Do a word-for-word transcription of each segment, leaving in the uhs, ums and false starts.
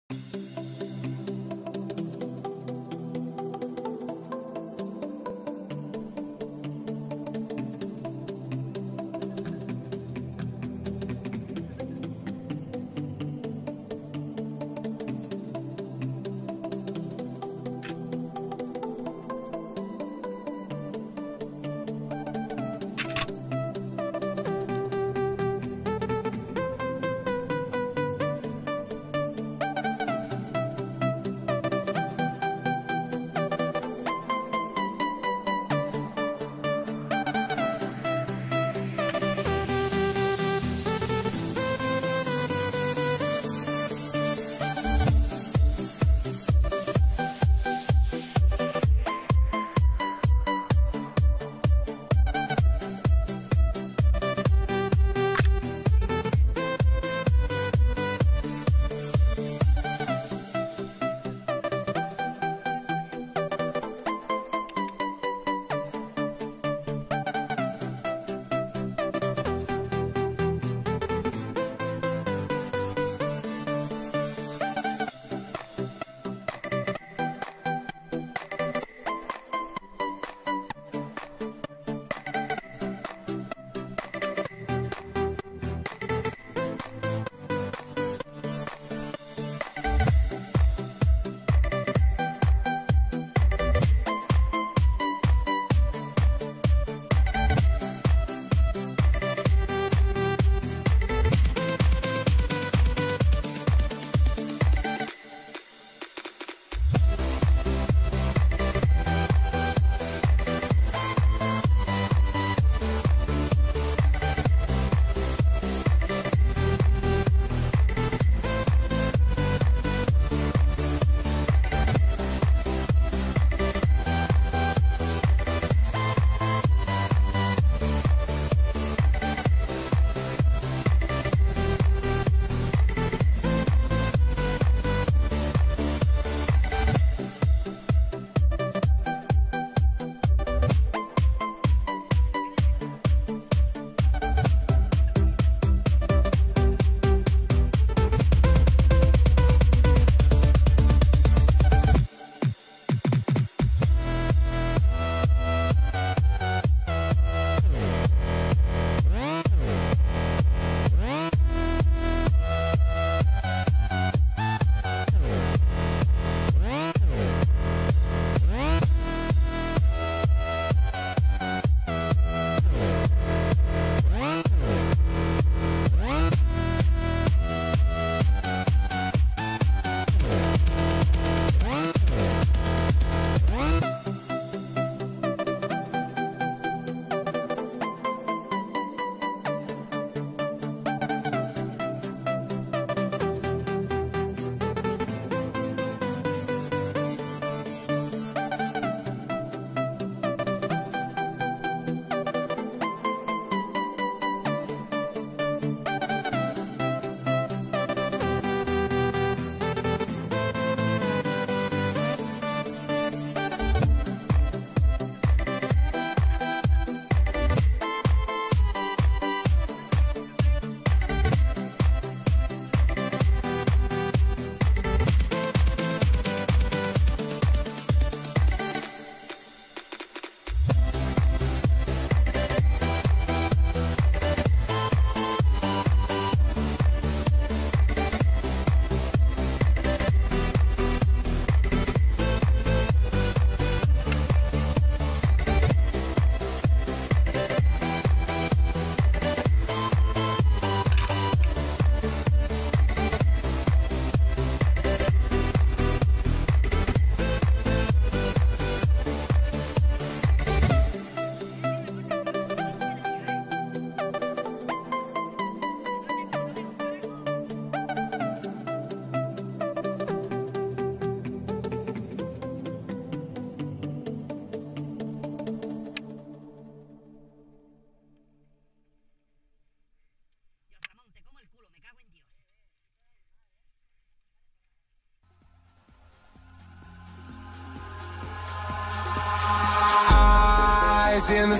eyes in the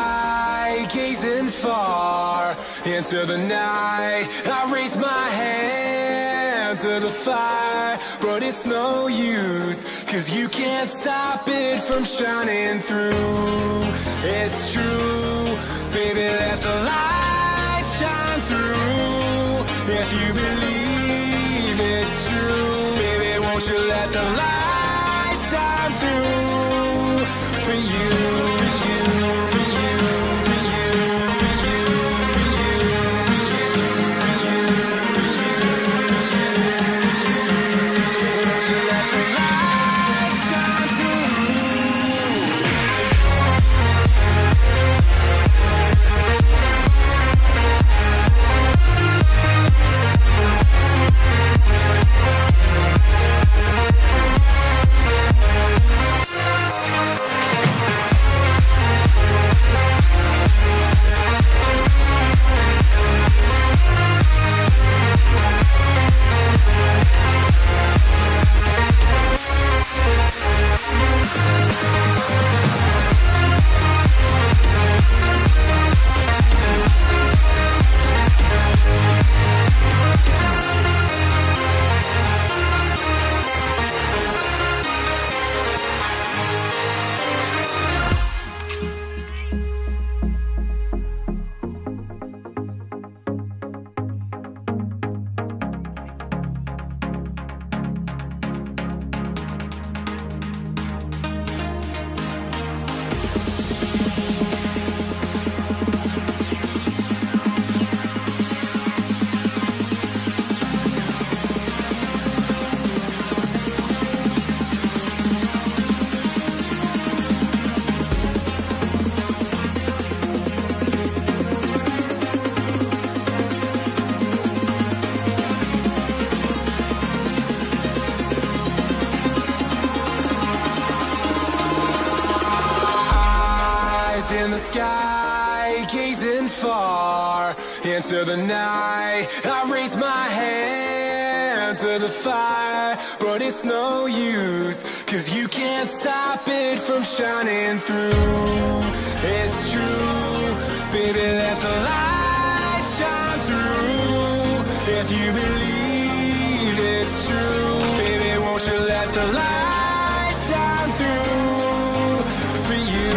sky, gazing far into the night. I raise my hand to into the fire, but it's no use, 'cause you can't stop it from shining through. It's true, baby, let the light shine through. If you believe it's true, baby, won't you let the light shine through for you, for you, for you, for you, for you, for you, for you, for you, won't you let the light shine through? In the sky, gazing far into the night, I raise my hand to the fire, but it's no use, 'cause you can't stop it from shining through. It's true, baby, let the light shine through. If you believe it's true, baby, won't you let the light shine through for you.